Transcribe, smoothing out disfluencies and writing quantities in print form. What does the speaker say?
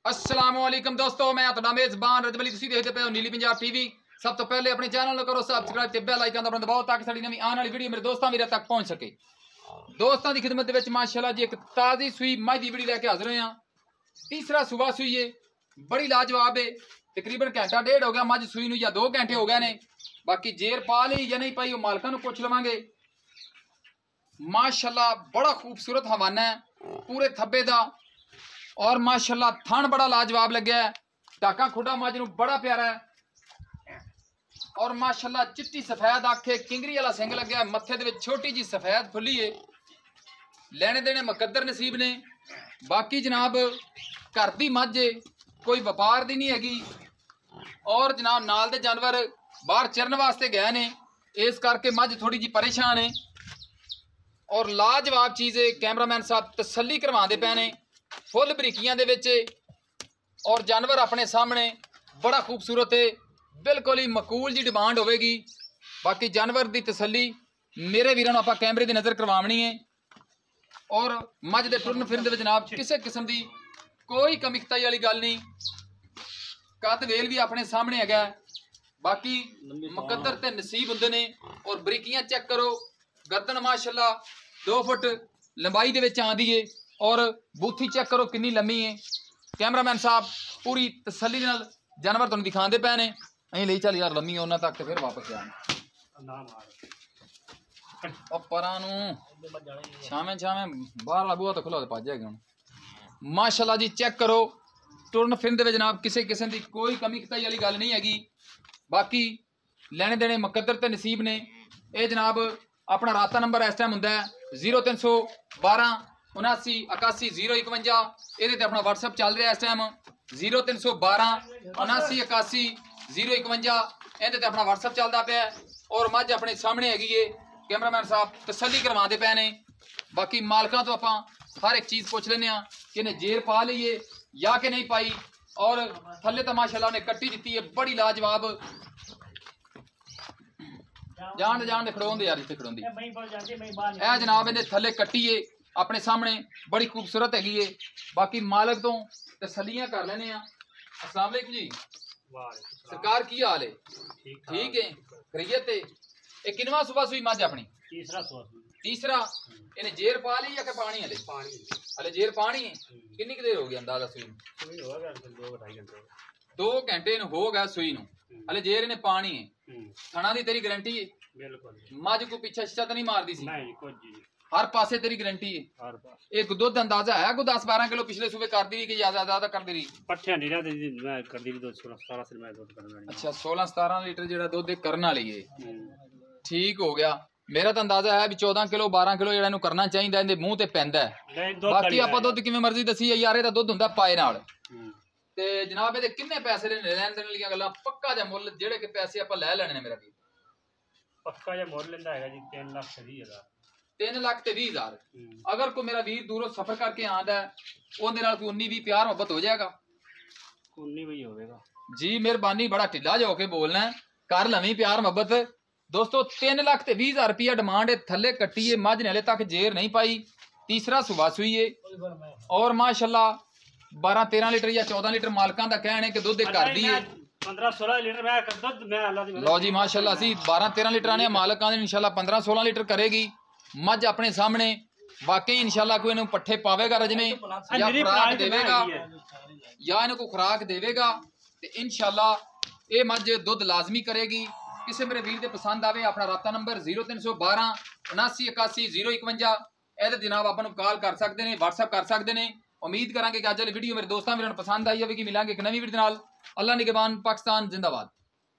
अस्सलामुअलैकुम दोस्तों, मैं ਤੁਹਾਡਾ ਮੇਜ਼ਬਾਨ ਰਜਬ ਅਲੀ। ਤੁਸੀਂ ਦੇਖਦੇ ਪਏ ਹੋ ਨੀਲੀ ਪੰਜਾਬ ਟੀਵੀ। ਸਭ ਤੋਂ ਪਹਿਲੇ ਆਪਣੇ ਚੈਨਲ ਨੂੰ ਕਰੋ ਸਬਸਕ੍ਰਾਈਬ ਤੇ ਬੈਲ ਆਈਕਨ ਦਾ ਦਬਾਓ ਤਾਂ ਕਿ ਸਾਡੀ ਨਵੀਂ ਆਉਣ ਵਾਲੀ ਵੀਡੀਓ ਮੇਰੇ ਦੋਸਤਾਂ ਵੀਰਾਂ ਤੱਕ ਪਹੁੰਚ ਸਕੇ। ਦੋਸਤਾਂ ਦੀ ਖਿਦਮਤ ਦੇ ਵਿੱਚ ਮਾਸ਼ਾਅੱਲਾ ਜੀ ਇੱਕ ਤਾਜ਼ੀ ਸੂਈ ਮੱਝ ਦੀ ਵੀਡੀਓ ਲੈ ਕੇ ਹਾਜ਼ਰ ਹੋਏ ਹਾਂ। तीसरा सुबह सूई है, बड़ी लाजवाब है। तकरीबन घंटा डेढ़ हो गया मझ सूई नूं या 2 घंटे हो गए ने। बाकी जेर पा ली या नहीं पाई वो मालकां नूं पुछ लवांगे। माशाअल्लाह बड़ा खूबसूरत हवाना है पूरे थब्बे दा और माशाअल्लाह थन बड़ा लाजवाब लग्या है। टाका खुडा मझ नूं बड़ा प्यारा है और माशाअल्लाह चिट्टी सफेद अख है, किंगरी वाला सिंग लग्या है, मत्थे दे विच छोटी जी सफेद फुल्ली है। लेने देने मुकद्दर नसीब ने। बाकी जनाब घर दी मझ कोई व्यापार दी नहीं हैगी और जनाब नाल दे जानवर बाहर चरन वास्ते गए ने, इस करके मझ थोड़ी जी परेशान है। और लाजवाब चीज़ है, कैमरामैन साहब तसल्ली करवाते पे ने फुल बरीकियां दे विच और जानवर अपने सामने बड़ा खूबसूरत है, बिल्कुल ही मकूल जी डिमांड होगी। बाकी जानवर की तसल्ली मेरे वीरों नूं आपां कैमरे की नज़र करवानी है और मझ दे टुरन फिरन दे विच जनाब किसी किस्म की कोई कमी खताई वाली गल नहीं। कद वेल भी अपने सामने है। बाकी मुकद्दर ते नसीब हुंदे ने। और बरीकियां चेक करो, गर्दन माशाअल्लाह 2 फुट लंबाई दे विच आंदी है और बूथी चेक करो कितनी लम्मी है। कैमरामैन साहब पूरी तसल्ली नाल जानवर तुहानूं दिखांदे पए ने। असीं ले चल यार लम्मी उन्हां तक ते फिर वापस जाण परां नूं छावें छावें बाहर बूहा तो खुला भज जाएगा हुण। माशाअल्लाह जी चेक करो टुरन फिरन दे जनाब किसी किस्म की कोई कमी खताई वाली गल नहीं हैगी। बाकी लेने देने मुकद्दर ते नसीब ने। ये जनाब अपना राता नंबर इस टाइम हुंदा है 0312 79 81 051। ये अपना WhatsApp चल रहा है इस टाइम 0312 79 81 051। ये अपना WhatsApp चलता पाया और मझ अपने सामने हैगी है। कैमरामैन साहब तसल्ली करवाते पे ने। बाकी मालकां तो आपां हर एक चीज़ पुछ लेने कि इन्हें जेर पा ली है या कि नहीं पाई। और थल्ले तो माशाअल्लाह ने कट्टी दी है बड़ी लाजवाब। जान दे खड़ोंदे यार इत्थे खड़ोंदी ए जनाब इन्हें थल्ले कट्टी है अपने सामने बड़ी खूबसूरत हैगी है। बाकी मालक तो तसल्लियां कर लेने। अस्सलाम वालेकुम जी, सरकार की हाल है? ठीक है खैरियत है। ये किनवा सुबह सुई मझ अपनी? तीसरा इन्हें जेर पा ली या के पानी हले जेर पानी है? कितनी देर हो गई अंदाजा सुई? 2 घंटे हो गया सुई नूं, हले जेर इन्हें पानी है। थना दी तेरी गारंटी है? बिल्कुल। मझ को पीछा शिछा तो नहीं मारदी सी? नहीं कुछ हर पासे तेरी गारंटी है? एक दुध अंदाजा है को 10-12 किलो पिछले सुबह कर दी कि ज्यादा कर दी? पट्ठियां नहीं रहती मैं कर दी 16-17 से मैं दूध करने वाली। अच्छा 16-17 लीटर जेड़ा दूध करने वाली है। ठीक हो गया। मेरा तो अंदाजा है भी 14 किलो 12 किलो जेड़ा इहनूं करना चाहिए, इहदे मूँह ते पैंदा है। बाकी आपां दुध किवें मर्जी दसी यार, इहदा दुध हुंदा पाए नाल। ते जनाब इहदे किन्ने पैसे लेने लैण देण वालीआं गल्लां पक्का जा मुੱਲ ਜਿਹੜੇ कि पैसे आपां ਲੈ ਲੈਣੇ ने मेरा भी पक्का जा मुੱਲ ਲੈਂਦਾ ਹੈਗਾ जी 3,20,000। 3,20,000। अगर कोई मेरा वीर दूरों सफर करके आंदा है ਉਹਦੇ ਨਾਲ ਕੋਈ 19-20 प्यार मोहब्बत हो जाएगा? 19-20 होवेगा जी। मेहरबानी बड़ा ढिला जा होके बोलना है, कर लवीं प्यार मोहब्बत। दोस्तों 3,20,000 रुपया डिमांड है। थले कट्टी है मझ ने हले तक जेर नहीं पाई। तीसरा सुबह सुई है और माशाअल्लाह 12-13 लीटर या 14 लीटर मालकां दा कहना है कि दुध कर दी है। 15-16 लीटर मैं दुध मैं अल्लाह दी लो जी माशाअल्लाह सी 12-13 लीटर आने मालकां दे इंशाल्लाह 15-16 लीटर करेगी मझ अपने सामने। वाकई इंशाल्लाह कोई इन्हें पट्ठे पावेगा रजने या खुराक देवेगा या इन्हें कोई खुराक देवेगा तो इंशाल्लाह ये मझ दुध लाजमी करेगी। किसी मेरे वीर दे पसंद आवे अपना राता नंबर 0312 79 81 051 ए जनाब आप कॉल कर सकते हैं, WhatsApp कर सकते हैं। उम्मीद करांगे कि अज वाली वीडियो मेरे दोस्तों वीरों पसंद आई होगी। मिलांगे एक नवी वीडियो नाल। अल्लाह निगहबान, पाकिस्तान जिंदाबाद।